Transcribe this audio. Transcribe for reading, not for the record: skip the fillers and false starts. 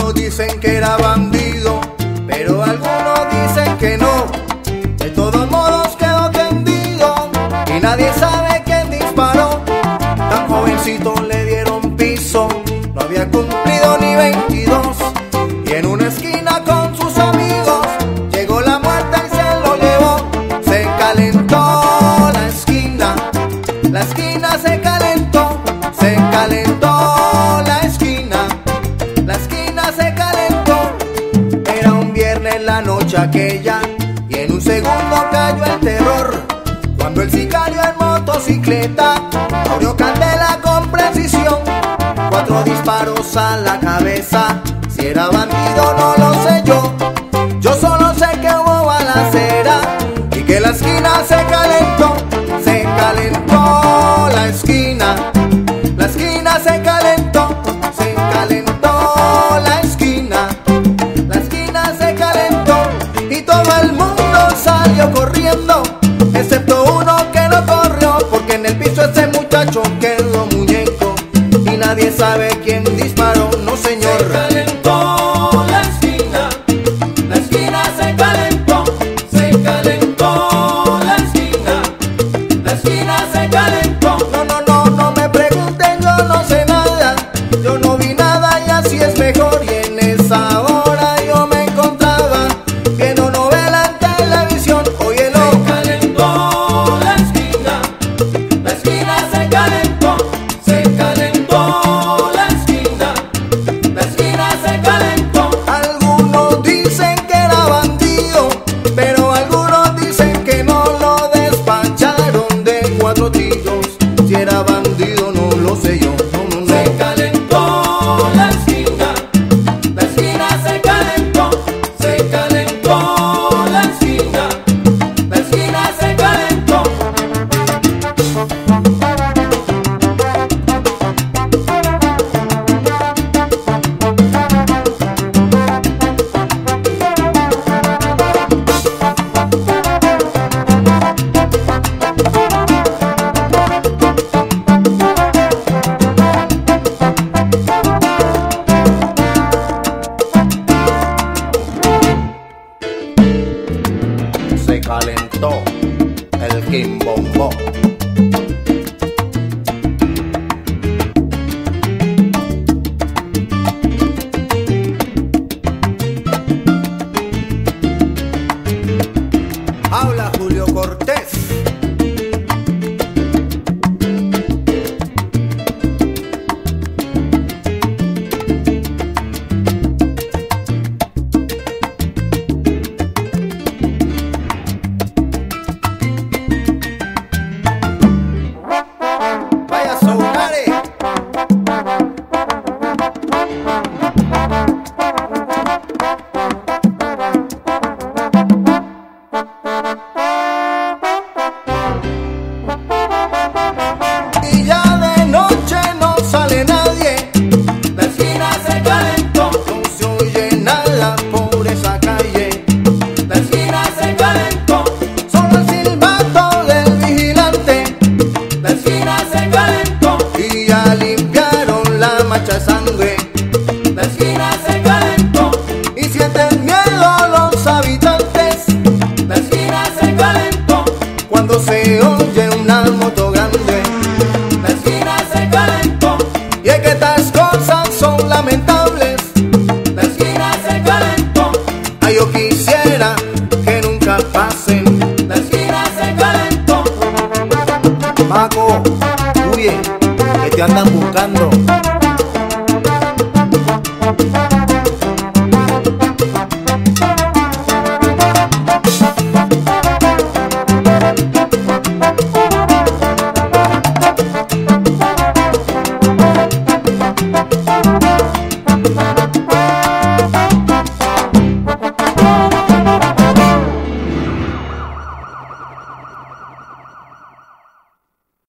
Algunos dicen que era bandido, pero algunos dicen que no. De todos modos quedó tendido y nadie sabe quién disparó. Tan jovencito le dieron piso, no había cumplido ni 22. Y en una esquina con sus amigos llegó la muerte y se lo llevó. Se calentó la esquina se calentó, se calentó la esquina se calentó. Era un viernes la noche aquella y en un segundo cayó el terror, cuando el sicario en motocicleta abrió candela con precisión. 4 disparos a la cabeza, si era bandido no lo sé yo. Yo solo sé que hubo balacera y que la esquina se calentó. Se calentó la esquina se calentó. Se calentó la esquina se calentó. Y todo el mundo salió corriendo, excepto uno que no corrió, porque en el piso ese muchacho quedó muñeco y nadie sabe quién disparó. No señor. Se calentó la esquina se calentó. Se calentó la esquina se calentó. No me pregunten, yo no sé nada, yo no vi nada y así es mejor. Y en esa hora yo me encontraba viendo novela en televisión. Óyelo. Se calentó la esquina se calentó. Se calentó la esquina se calentó. Algunos dicen que era bandido, pero algunos dicen que no lo despacharon de 4 tiros. Si era bandido no lo sé yo. No. Se calentó la esquina se calentó. Se calentó la esquina se calentó. Se calentó el quimbombo. Habla Julio Cortés. Vaya Soulare. Y ya de noche no sale nadie, La esquina se calentó. no se oye nada por esa calle. La esquina se calentó. Solo el silbato del vigilante La esquina se calentó. y ya limpiaron la mancha de sangre. La esquina se calentó. Y sienten miedo los habitantes La esquina se calentó. cuando se oye una moto grande. La esquina se calentó. Y es que estas cosas son lamentables. La esquina se calentó. Ay, yo quisiera que nunca pasen. La esquina se calentó. Paco, huye, que te andan buscando.